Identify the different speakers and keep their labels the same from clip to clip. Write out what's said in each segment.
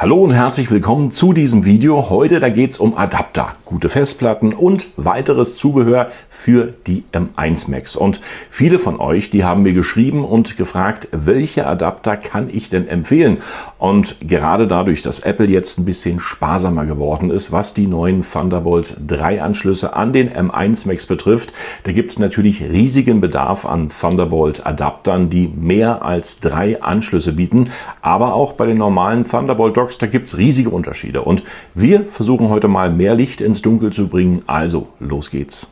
Speaker 1: Hallo und herzlich willkommen zu diesem Video. Heute da geht es um Adapter, gute Festplatten und weiteres Zubehör für die M1 Macs. Und viele von euch, die haben mir geschrieben und gefragt, welche Adapter kann ich denn empfehlen? Und gerade dadurch, dass Apple jetzt ein bisschen sparsamer geworden ist, was die neuen Thunderbolt 3 Anschlüsse an den M1 Macs betrifft, da gibt es natürlich riesigen Bedarf an Thunderbolt Adaptern, die mehr als 3 Anschlüsse bieten. Aber auch bei den normalen Thunderbolt Docks, da gibt es riesige Unterschiede. Und wir versuchen heute mal mehr Licht ins Dunkel zu bringen. Also, los geht's.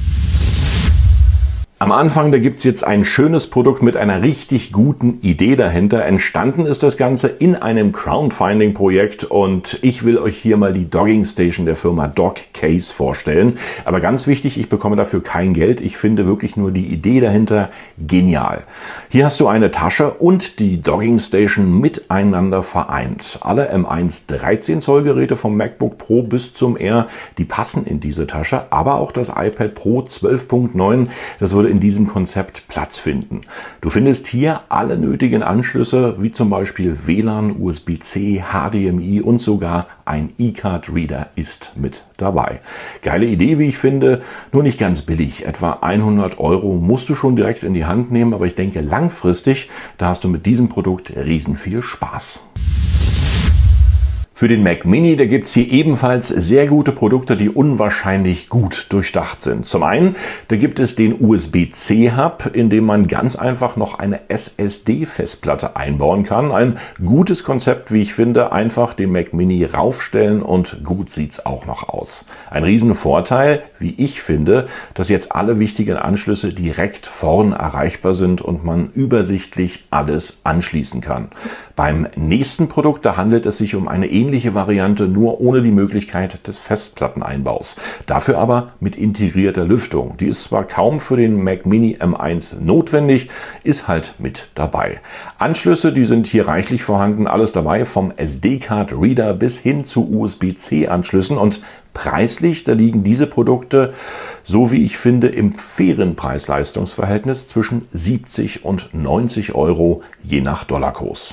Speaker 1: Am Anfang, da gibt es jetzt ein schönes Produkt mit einer richtig guten Idee dahinter. Entstanden ist das Ganze in einem Crowdfunding-Projekt und ich will euch hier mal die Dogging Station der Firma DockCase vorstellen. Aber ganz wichtig, ich bekomme dafür kein Geld. Ich finde wirklich nur die Idee dahinter genial. Hier hast du eine Tasche und die Dogging Station miteinander vereint. Alle M1 13 Zoll Geräte vom MacBook Pro bis zum Air, die passen in diese Tasche, aber auch das iPad Pro 12.9, das würde in diesem Konzept Platz finden. Du findest hier alle nötigen Anschlüsse, wie zum Beispiel WLAN, USB-C, HDMI und sogar ein eCard-Reader ist mit dabei. Geile Idee, wie ich finde, nur nicht ganz billig. Etwa 100 € musst du schon direkt in die Hand nehmen, aber ich denke langfristig, da hast du mit diesem Produkt riesen viel Spaß. Für den Mac Mini, da gibt es hier ebenfalls sehr gute Produkte, die unwahrscheinlich gut durchdacht sind. Zum einen, da gibt es den USB-C-Hub, in dem man ganz einfach noch eine SSD-Festplatte einbauen kann. Ein gutes Konzept, wie ich finde, einfach den Mac Mini raufstellen und gut sieht's auch noch aus. Ein Riesenvorteil, wie ich finde, dass jetzt alle wichtigen Anschlüsse direkt vorn erreichbar sind und man übersichtlich alles anschließen kann. Beim nächsten Produkt, da handelt es sich um eine ähnliche Variante, nur ohne die Möglichkeit des Festplatteneinbaus. Dafür aber mit integrierter Lüftung. Die ist zwar kaum für den Mac Mini M1 notwendig, ist halt mit dabei. Anschlüsse, die sind hier reichlich vorhanden, alles dabei, vom SD-Card-Reader bis hin zu USB-C-Anschlüssen und preislich, da liegen diese Produkte, so wie ich finde, im fairen Preis-Leistungs-Verhältnis zwischen 70 und 90 €, je nach Dollarkurs.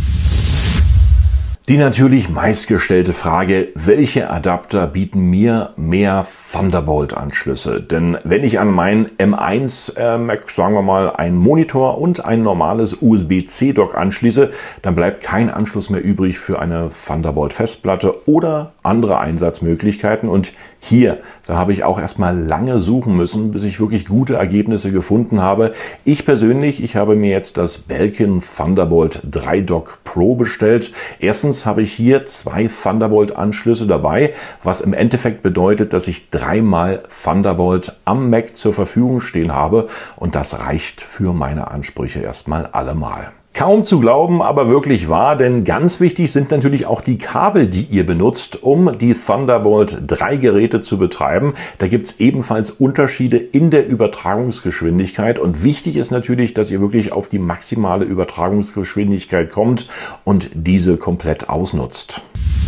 Speaker 1: Die natürlich meistgestellte Frage, welche Adapter bieten mir mehr Thunderbolt-Anschlüsse? Denn wenn ich an meinen M1 Mac, sagen wir mal, einen Monitor und ein normales USB-C-Dock anschließe, dann bleibt kein Anschluss mehr übrig für eine Thunderbolt-Festplatte oder andere Einsatzmöglichkeiten. Und hier, da habe ich auch erstmal lange suchen müssen, bis ich wirklich gute Ergebnisse gefunden habe. Ich persönlich, ich habe mir jetzt das Belkin Thunderbolt 3 Dock Pro bestellt. Erstens habe ich hier 2 Thunderbolt-Anschlüsse dabei, was im Endeffekt bedeutet, dass ich 3-mal Thunderbolt am Mac zur Verfügung stehen habe und das reicht für meine Ansprüche erstmal allemal. Kaum zu glauben, aber wirklich wahr, denn ganz wichtig sind natürlich auch die Kabel, die ihr benutzt, um die Thunderbolt 3 Geräte zu betreiben. Da gibt es ebenfalls Unterschiede in der Übertragungsgeschwindigkeit und wichtig ist natürlich, dass ihr wirklich auf die maximale Übertragungsgeschwindigkeit kommt und diese komplett ausnutzt.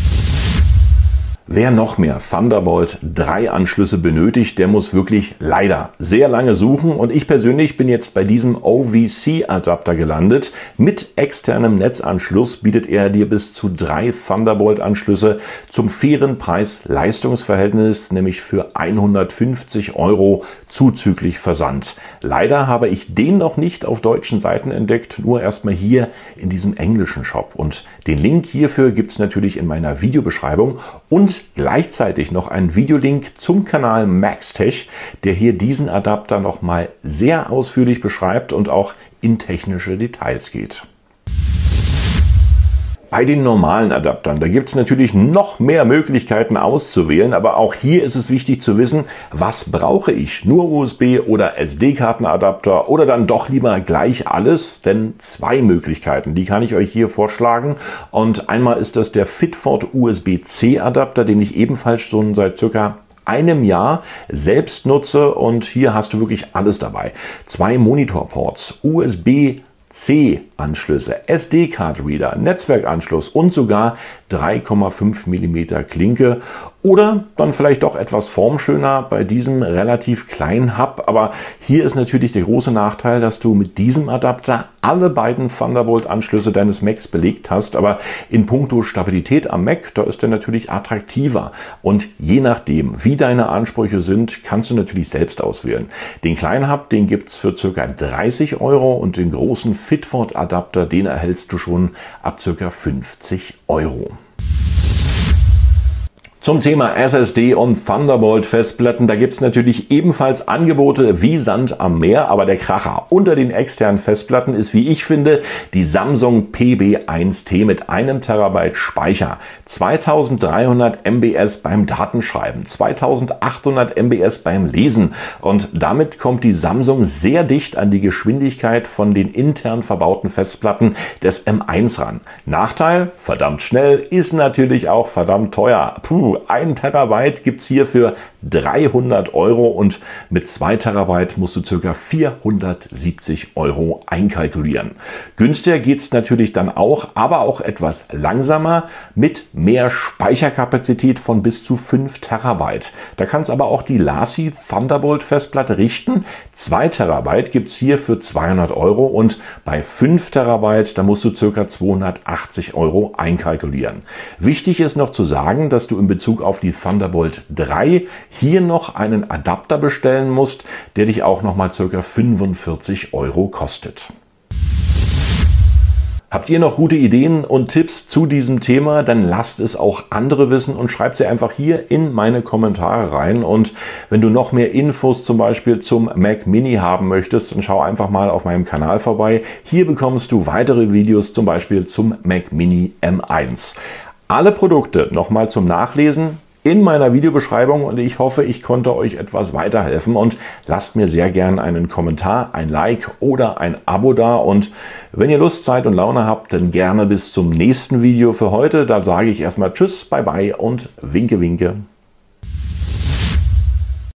Speaker 1: Wer noch mehr Thunderbolt 3 Anschlüsse benötigt, der muss wirklich leider sehr lange suchen und ich persönlich bin jetzt bei diesem OVC-Adapter gelandet. Mit externem Netzanschluss bietet er dir bis zu 3 Thunderbolt-Anschlüsse zum fairen Preis-Leistungs-Verhältnis, nämlich für 150 € zuzüglich Versand. Leider habe ich den noch nicht auf deutschen Seiten entdeckt, nur erstmal hier in diesem englischen Shop. Und den Link hierfür gibt es natürlich in meiner Videobeschreibung und gleichzeitig noch einen Videolink zum Kanal MaxTech, der hier diesen Adapter nochmal sehr ausführlich beschreibt und auch in technische Details geht. Bei den normalen Adaptern, da gibt es natürlich noch mehr Möglichkeiten auszuwählen, aber auch hier ist es wichtig zu wissen, was brauche ich? Nur USB- oder SD-Kartenadapter oder dann doch lieber gleich alles? Denn 2 Möglichkeiten, die kann ich euch hier vorschlagen. Und einmal ist das der Fitfort USB-C-Adapter, den ich ebenfalls schon seit circa einem Jahr selbst nutze und hier hast du wirklich alles dabei. 2 Monitorports, USB-C Anschlüsse, SD-Card-Reader, Netzwerkanschluss und sogar 3,5 mm Klinke oder dann vielleicht doch etwas formschöner bei diesem relativ kleinen Hub. Aber hier ist natürlich der große Nachteil, dass du mit diesem Adapter alle beiden Thunderbolt-Anschlüsse deines Macs belegt hast. Aber in puncto Stabilität am Mac, da ist er natürlich attraktiver. Und je nachdem, wie deine Ansprüche sind, kannst du natürlich selbst auswählen. Den kleinen Hub, den gibt es für ca. 30 € und den großen Fitfort-Adapter, den erhältst du schon ab ca. 50 €. Zum Thema SSD und Thunderbolt-Festplatten, da gibt es natürlich ebenfalls Angebote wie Sand am Meer, aber der Kracher unter den externen Festplatten ist, wie ich finde, die Samsung PB1T mit 1 TB Speicher, 2300 MBS beim Datenschreiben, 2800 MBS beim Lesen und damit kommt die Samsung sehr dicht an die Geschwindigkeit von den intern verbauten Festplatten des M1 ran. Nachteil, verdammt schnell, ist natürlich auch verdammt teuer. 1 Terabyte gibt es hier für 300 € und mit 2 Terabyte musst du ca. 470 € einkalkulieren. Günstiger geht es natürlich dann auch, aber auch etwas langsamer mit mehr Speicherkapazität von bis zu 5 Terabyte. Da kann es aber auch die LaCie Thunderbolt Festplatte richten. 2 Terabyte gibt es hier für 200 € und bei 5 Terabyte, da musst du ca. 280 € einkalkulieren. Wichtig ist noch zu sagen, dass du in Bezug auf die Thunderbolt 3 hier noch einen Adapter bestellen musst, der dich auch noch mal ca. 45 € kostet. Habt ihr noch gute Ideen und Tipps zu diesem Thema? Dann lasst es auch andere wissen und schreibt sie einfach hier in meine Kommentare rein. Und wenn du noch mehr Infos zum Beispiel zum Mac Mini haben möchtest, dann schau einfach mal auf meinem Kanal vorbei. Hier bekommst du weitere Videos zum Beispiel zum Mac Mini M1. Alle Produkte nochmal zum Nachlesen in meiner Videobeschreibung und ich hoffe, ich konnte euch etwas weiterhelfen und lasst mir sehr gern einen Kommentar, ein Like oder ein Abo da und wenn ihr Lust, Zeit und Laune habt, dann gerne bis zum nächsten Video für heute. Da sage ich erstmal Tschüss, Bye Bye und Winke Winke.